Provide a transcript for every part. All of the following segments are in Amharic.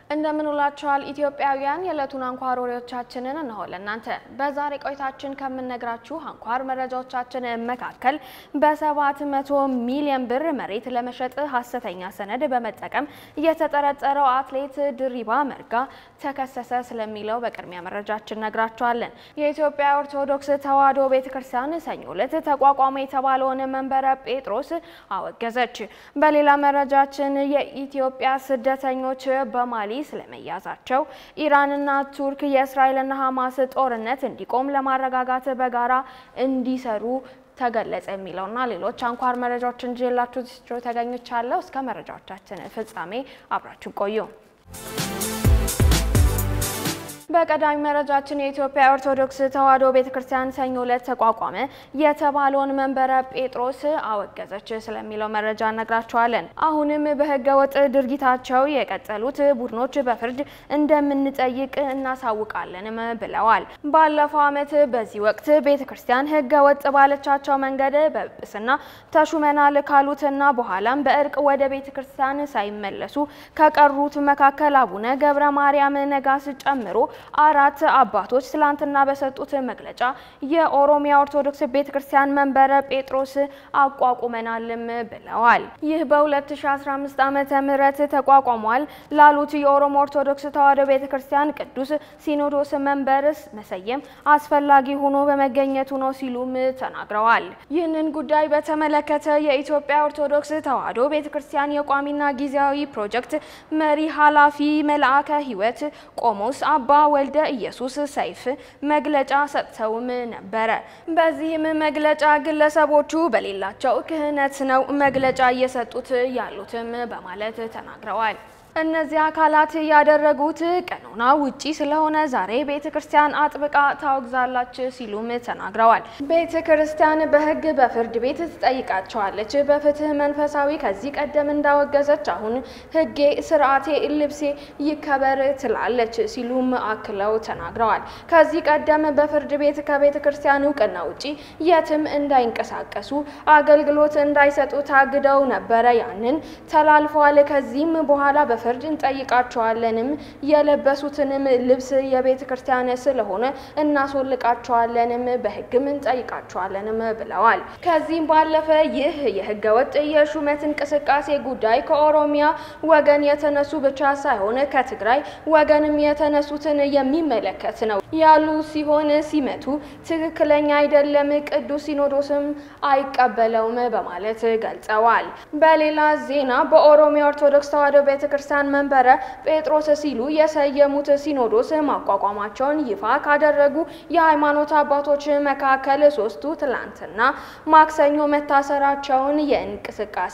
እንደምንውላችኋል ኢትዮጵያውያን የዕለቱን አንኳር ወሬዎቻችንን ነው ለእናንተ በዛሬ ቆይታችን ከምንነግራችሁ አንኳር መረጃዎቻችን መካከል በ700 ሚሊዮን ብር መሬት ለመሸጥ ሐሰተኛ ሰነድ በመጠቀም የተጠረጠረው አትሌት ድሪባ መርጋ ተከሰሰ ስለሚለው በቅድሚያ መረጃችን ነግራችኋለን። የኢትዮጵያ ኦርቶዶክስ ተዋሕዶ ቤተክርስቲያን ሰኞ ዕለት ተቋቋመ የተባለውን መንበረ ጴጥሮስ አወገዘች። በሌላ መረጃችን የኢትዮጵያ ስደተኞች በማሊ ስለመያዛቸው ኢራንና ቱርክ የእስራኤልና ሐማስ ጦርነት እንዲቆም ለማረጋጋት በጋራ እንዲሰሩ ተገለጸ የሚለውና ሌሎች አንኳር መረጃዎችን ይዤላችሁ ተገኝቻለሁ። እስከ መረጃዎቻችን ፍጻሜ አብራችሁ ቆዩ። በቀዳሚ መረጃችን የኢትዮጵያ ኦርቶዶክስ ተዋሕዶ ቤተክርስቲያን ሰኞ ዕለት ተቋቋመ የተባለውን መንበረ ጴጥሮስ አወገዘች ስለሚለው መረጃ ነግራችኋለን። አሁንም በህገ ወጥ ድርጊታቸው የቀጠሉት ቡድኖች በፍርድ እንደምንጠይቅ እናሳውቃለንም ብለዋል። ባለፈው ዓመት በዚህ ወቅት ቤተክርስቲያን ህገ ወጥ ባለቻቸው መንገድ በጵጵስና ተሹመናል ካሉትና በኋላም በእርቅ ወደ ቤተክርስቲያን ሳይመለሱ ከቀሩት መካከል አቡነ ገብረ ማርያም ነጋስ ጨምሮ አራት አባቶች ትላንትና በሰጡት መግለጫ የኦሮሚያ ኦርቶዶክስ ቤተክርስቲያን መንበረ ጴጥሮስ አቋቁመናልም ብለዋል። ይህ በ2015 ዓመተ ምህረት ተቋቋሟል ላሉት የኦሮሞ ኦርቶዶክስ ተዋሕዶ ቤተክርስቲያን ቅዱስ ሲኖዶስ መንበርስ መሰየም አስፈላጊ ሆኖ በመገኘቱ ነው ሲሉም ተናግረዋል። ይህንን ጉዳይ በተመለከተ የኢትዮጵያ ኦርቶዶክስ ተዋሕዶ ቤተክርስቲያን የቋሚና ጊዜያዊ ፕሮጀክት መሪ ኃላፊ መልአከ ሕይወት ቆሞስ አባ ወልደ ኢየሱስ ሰይፍ መግለጫ ሰጥተውም ነበር። በዚህም መግለጫ ግለሰቦቹ በሌላቸው ክህነት ነው መግለጫ እየሰጡት ያሉትም በማለት ተናግረዋል። እነዚህ አካላት ያደረጉት ቀኖና ውጪ ስለሆነ ዛሬ ቤተክርስቲያን አጥብቃ ታወግዛለች ሲሉም ተናግረዋል። ቤተክርስቲያን በህግ በፍርድ ቤት ትጠይቃቸዋለች። በፍትህ መንፈሳዊ ከዚህ ቀደም እንዳወገዘች አሁን ህጌ ስርዓቴ ልብሴ ይከበር ትላለች ሲሉም አክለው ተናግረዋል። ከዚህ ቀደም በፍርድ ቤት ከቤተክርስቲያን እውቅና ውጪ የትም እንዳይንቀሳቀሱ አገልግሎት እንዳይሰጡ ታግደው ነበር። ያንን ተላልፈዋል። ከዚህም በኋላ ፍርድ እንጠይቃቸዋለንም የለበሱትንም ልብስ የቤተክርስቲያን ስለሆነ እናስወልቃቸዋለንም በህግም እንጠይቃቸዋለንም ብለዋል። ከዚህም ባለፈ ይህ የህገ ወጥ የሹመት እንቅስቃሴ ጉዳይ ከኦሮሚያ ወገን የተነሱ ብቻ ሳይሆን ከትግራይ ወገንም የተነሱትን የሚመለከት ነው ያሉ ሲሆን ሲመቱ ትክክለኛ አይደለም፣ ቅዱስ ሲኖዶስም አይቀበለውም በማለት ገልጸዋል። በሌላ ዜና በኦሮሚያ ኦርቶዶክስ ተዋሕዶ ቤተክርስቲያን መንበረ ጴጥሮስ ሲሉ የሰየሙት ሲኖዶስ ማቋቋማቸውን ይፋ ካደረጉ የሃይማኖት አባቶች መካከል ሶስቱ ትላንትና ማክሰኞ መታሰራቸውን የእንቅስቃሴ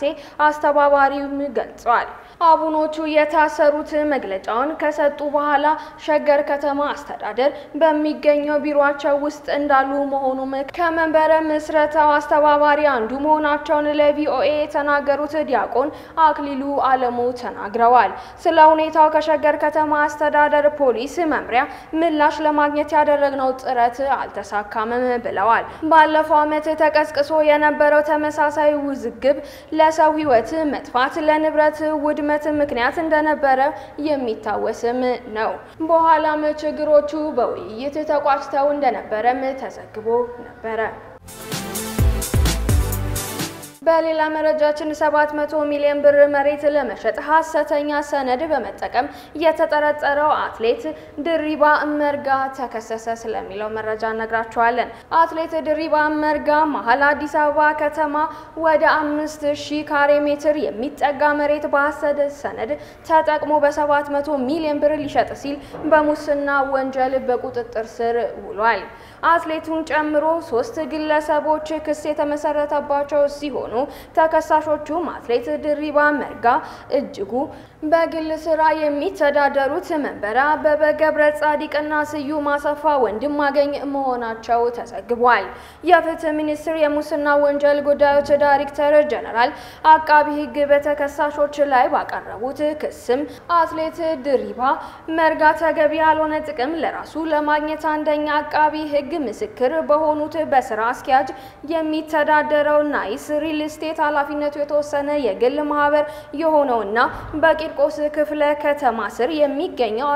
አስተባባሪው ገልጸዋል። አቡኖቹ የታሰሩት መግለጫውን ከሰጡ በኋላ ሸገር ከተማ አስተዳደር በሚገኘው ቢሮአቸው ውስጥ እንዳሉ መሆኑም ከመንበረ ምስረታው አስተባባሪ አንዱ መሆናቸውን ለቪኦኤ የተናገሩት ዲያቆን አክሊሉ አለሙ ተናግረዋል። ስለ ሁኔታው ከሸገር ከተማ አስተዳደር ፖሊስ መምሪያ ምላሽ ለማግኘት ያደረግነው ጥረት አልተሳካም ብለዋል። ባለፈው ዓመት ተቀስቅሶ የነበረው ተመሳሳይ ውዝግብ ለሰው ሕይወት መጥፋት ለንብረት ውድመት ምክንያት እንደነበረ የሚታወስም ነው። በኋላም ችግሮቹ በውይይት ተቋጭተው እንደነበረም ተዘግቦ ነበር። በሌላ መረጃችን 700 ሚሊዮን ብር መሬት ለመሸጥ ሐሰተኛ ሰነድ በመጠቀም የተጠረጠረው አትሌት ድሪባ መርጋ ተከሰሰ ስለሚለው መረጃ ነግራችኋለን። አትሌት ድሪባ መርጋ መሃል አዲስ አበባ ከተማ ወደ 5000 ካሬ ሜትር የሚጠጋ መሬት በሐሰት ሰነድ ተጠቅሞ በ700 ሚሊዮን ብር ሊሸጥ ሲል በሙስና ወንጀል በቁጥጥር ስር ውሏል። አትሌቱን ጨምሮ 3 ግለሰቦች ክስ የተመሰረተባቸው ሲሆኑ ተከሳሾቹም አትሌት ድሪባ መርጋ እጅጉ በግል ስራ የሚተዳደሩት መንበረ አበበ ገብረ ጻዲቅና ስዩም አሰፋ ወንድማገኝ መሆናቸው ተዘግቧል። የፍትህ ሚኒስቴር የሙስና ወንጀል ጉዳዮች ዳይሬክተር ጀነራል አቃቢ ህግ በተከሳሾች ላይ ባቀረቡት ክስም አትሌት ድሪባ መርጋ ተገቢ ያልሆነ ጥቅም ለራሱ ለማግኘት አንደኛ አቃቢ ህግ ምስክር በሆኑት በስራ አስኪያጅ የሚተዳደረው ናይስ ሪል ስቴት ኃላፊነቱ የተወሰነ የግል ማህበር የሆነውና በቂርቆ ቂርቆስ ክፍለ ከተማ ስር የሚገኘው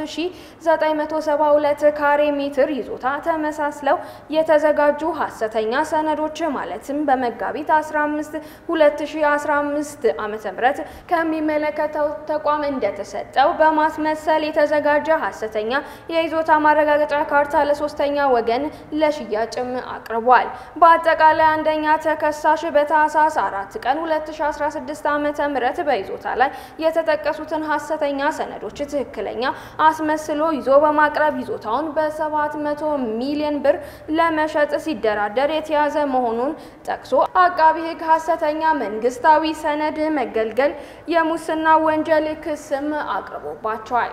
4972 ካሬ ሜትር ይዞታ ተመሳስለው የተዘጋጁ ሐሰተኛ ሰነዶች ማለትም በመጋቢት 15 2015 ዓ.ም ከሚመለከተው ተቋም እንደተሰጠው በማስመሰል የተዘጋጀ ሐሰተኛ የይዞታ ማረጋገጫ ካርታ ለሶስተኛ ወገን ለሽያጭም አቅርቧል። በአጠቃላይ አንደኛ ተከሳሽ በታህሳስ 4 ቀን 2016 ዓ.ም በይዞታ ላይ የተጠቀሱትን ሐሰተኛ ሰነዶች ትክክለኛ አስመስሎ ይዞ በማቅረብ ይዞታውን በ700 ሚሊዮን ብር ለመሸጥ ሲደራደር የተያዘ መሆኑን ጠቅሶ አቃቢ ሕግ ሐሰተኛ መንግስታዊ ሰነድ መገልገል የሙስና ወንጀል ክስም አቅርቦባቸዋል።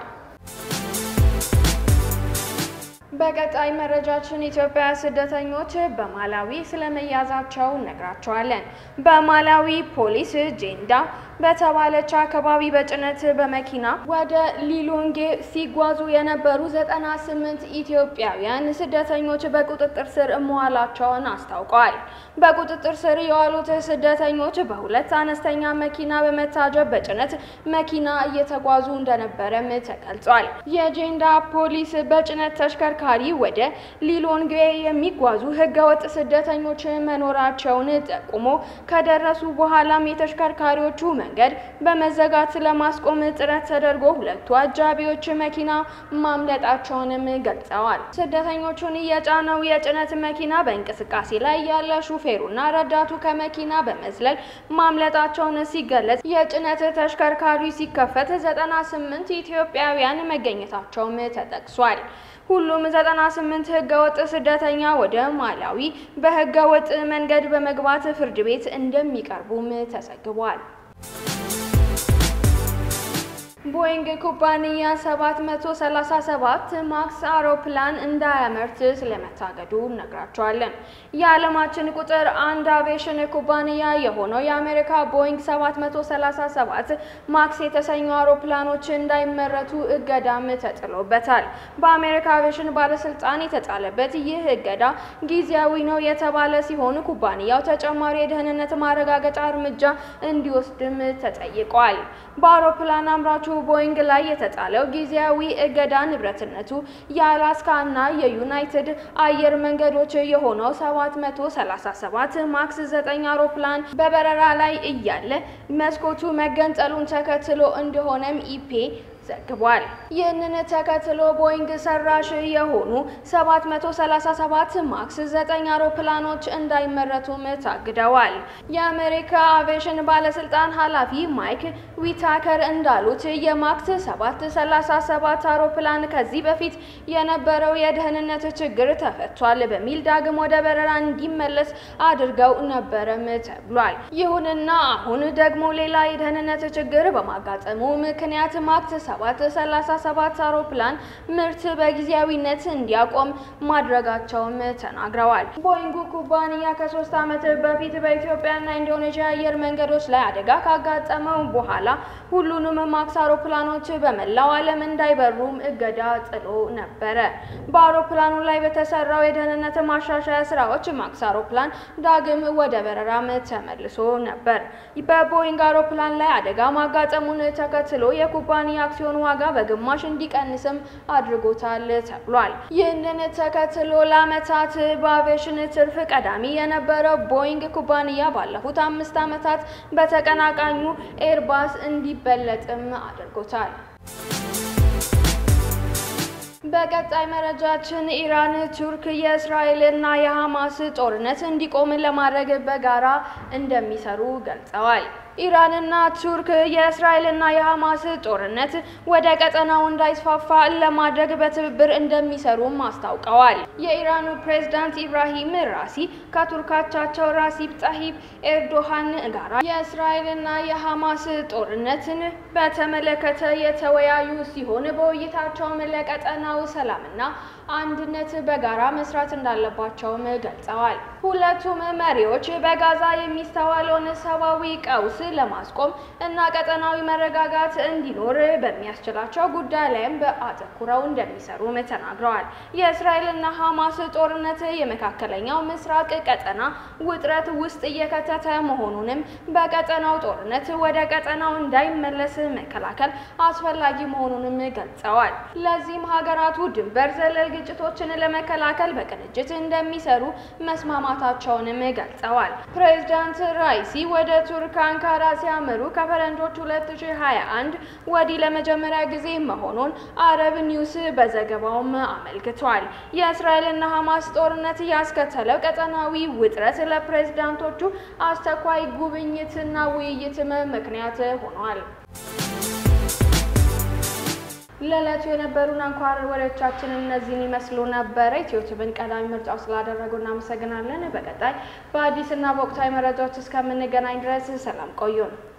በቀጣይ መረጃችን ኢትዮጵያ ስደተኞች በማላዊ ስለመያዛቸው ነግራቸዋለን። በማላዊ ፖሊስ ጄንዳ በተባለች አካባቢ በጭነት በመኪና ወደ ሊሎንጌ ሲጓዙ የነበሩ 98 ኢትዮጵያውያን ስደተኞች በቁጥጥር ስር መዋላቸውን አስታውቀዋል። በቁጥጥር ስር የዋሉት ስደተኞች በሁለት አነስተኛ መኪና በመታጀብ በጭነት መኪና እየተጓዙ እንደነበረም ተገልጿል። የጄንዳ ፖሊስ በጭነት ተሽከርካሪ ወደ ሊሎንጌ የሚጓዙ ህገወጥ ስደተኞች መኖራቸውን ጠቁሞ ከደረሱ በኋላም የተሽከርካሪዎቹ መንገድ በመዘጋት ለማስቆም ጥረት ተደርጎ ሁለቱ አጃቢዎች መኪና ማምለጣቸውንም ገልጸዋል። ስደተኞቹን የጫነው የጭነት መኪና በእንቅስቃሴ ላይ ያለ ሹፌሩና ረዳቱ ከመኪና በመዝለል ማምለጣቸውን ሲገለጽ የጭነት ተሽከርካሪ ሲከፈት 98 ኢትዮጵያውያን መገኘታቸውም ተጠቅሷል። ሁሉም 98 ህገወጥ ስደተኛ ወደ ማላዊ በህገወጥ መንገድ በመግባት ፍርድ ቤት እንደሚቀርቡም ተዘግቧል። ቦይንግ ኩባንያ 737 ማክስ አውሮፕላን እንዳያመርት ስለመታገዱ ነግራቸዋለን። የዓለማችን ቁጥር 1 አቪዬሽን ኩባንያ የሆነው የአሜሪካ ቦይንግ 737 ማክስ የተሰኙ አውሮፕላኖች እንዳይመረቱ እገዳም ተጥሎበታል። በአሜሪካ አቪዬሽን ባለስልጣን የተጣለበት ይህ እገዳ ጊዜያዊ ነው የተባለ ሲሆን ኩባንያው ተጨማሪ የደህንነት ማረጋገጫ እርምጃ እንዲወስድም ተጠይቋል። በአውሮፕላን አምራቹ ቦይንግ ላይ የተጣለው ጊዜያዊ እገዳ ንብረትነቱ የአላስካ እና የዩናይትድ አየር መንገዶች የሆነው 737 ማክስ 9 አውሮፕላን በበረራ ላይ እያለ መስኮቱ መገንጠሉን ተከትሎ እንደሆነም ኢፔ ዘግቧል። ይህንን ተከትሎ ቦይንግ ሰራሽ የሆኑ 737 ማክስ 9 አውሮፕላኖች እንዳይመረቱም ታግደዋል። የአሜሪካ አቪዬሽን ባለስልጣን ኃላፊ ማይክ ዊታከር እንዳሉት የማክስ 737 አውሮፕላን ከዚህ በፊት የነበረው የደህንነት ችግር ተፈቷል በሚል ዳግም ወደ በረራ እንዲመለስ አድርገው ነበረም ተብሏል። ይሁንና አሁን ደግሞ ሌላ የደህንነት ችግር በማጋጠሙ ምክንያት ማክስ 737 አውሮፕላን ምርት በጊዜያዊነት እንዲያቆም ማድረጋቸውም ተናግረዋል። ቦይንግ ኩባንያ ከ3 ዓመት በፊት በኢትዮጵያና ኢንዶኔዥያ አየር መንገዶች ላይ አደጋ ካጋጠመው በኋላ ሁሉንም ማክስ አውሮፕላኖች በመላው ዓለም እንዳይበሩም እገዳ ጥሎ ነበረ። በአውሮፕላኑ ላይ በተሰራው የደህንነት ማሻሻያ ስራዎች ማክስ አውሮፕላን ዳግም ወደ በረራም ተመልሶ ነበር። በቦይንግ አውሮፕላን ላይ አደጋ ማጋጠሙን ተከትሎ የኩባንያ አክሲዮን ዋጋ በግማሽ እንዲቀንስም አድርጎታል ተብሏል። ይህንን ተከትሎ ለዓመታት በአቪዬሽን ትርፍ ቀዳሚ የነበረው ቦይንግ ኩባንያ ባለፉት 5 ዓመታት በተቀናቃኙ ኤርባስ እንዲበለጥም አድርጎታል። በቀጣይ መረጃችን ኢራን ቱርክ የእስራኤልና የሐማስ ጦርነት እንዲቆም ለማድረግ በጋራ እንደሚሰሩ ገልጸዋል። ኢራንና ቱርክ የእስራኤልና የሐማስ ጦርነት ወደ ቀጠናው እንዳይስፋፋ ለማድረግ በትብብር እንደሚሰሩም አስታውቀዋል። የኢራኑ ፕሬዝዳንት ኢብራሂም ራሲ ከቱርካቻቸው ራሲብ ጣሂብ ኤርዶሃን ጋር የእስራኤልና የሐማስ ጦርነትን በተመለከተ የተወያዩ ሲሆን በውይይታቸውም ለቀጠናው ሰላምና አንድነት በጋራ መስራት እንዳለባቸውም ገልጸዋል። ሁለቱም መሪዎች በጋዛ የሚስተዋለውን ሰብአዊ ቀውስ ለማስቆም እና ቀጠናዊ መረጋጋት እንዲኖር በሚያስችላቸው ጉዳይ ላይም በአተኩረው እንደሚሰሩም ተናግረዋል። የእስራኤልና ሐማስ ጦርነት የመካከለኛው ምስራቅ ቀጠና ውጥረት ውስጥ እየከተተ መሆኑንም በቀጠናው ጦርነት ወደ ቀጠናው እንዳይመለስ መከላከል አስፈላጊ መሆኑንም ገልጸዋል። ለዚህም ሀገራቱ ድንበር ዘለል ግጭቶችን ለመከላከል በቅንጅት እንደሚሰሩ መስማማታቸውንም ገልጸዋል። ፕሬዝዳንት ራይሲ ወደ ቱርክ አንካራ ሲያመሩ ከፈረንጆች 2021 ወዲህ ለመጀመሪያ ጊዜ መሆኑን አረብ ኒውስ በዘገባውም አመልክቷል። የእስራኤልና ሐማስ ጦርነት ያስከተለው ቀጠናዊ ውጥረት ለፕሬዝዳንቶቹ አስተኳይ ጉብኝትና ውይይትም ምክንያት ሆኗል። ለዕለቱ የነበሩን አንኳር ወሬዎቻችን እነዚህን ይመስሉ ነበር። ኢትዮቲዩብን ቀዳሚ ምርጫው ስላደረጉ እናመሰግናለን። በቀጣይ በአዲስና በወቅታዊ መረጃዎች እስከምንገናኝ ድረስ ሰላም ቆዩን።